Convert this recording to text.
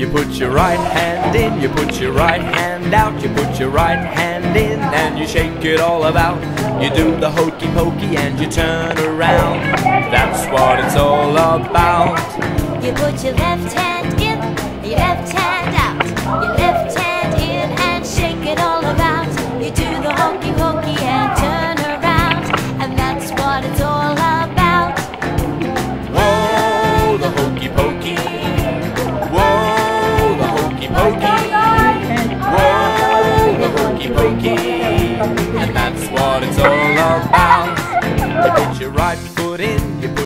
You put your right hand in, you put your right hand out, you put your right hand in and you shake it all about. You do the hokey pokey and you turn around. That's what it's all about. You put your left hand in, your left hand out, your left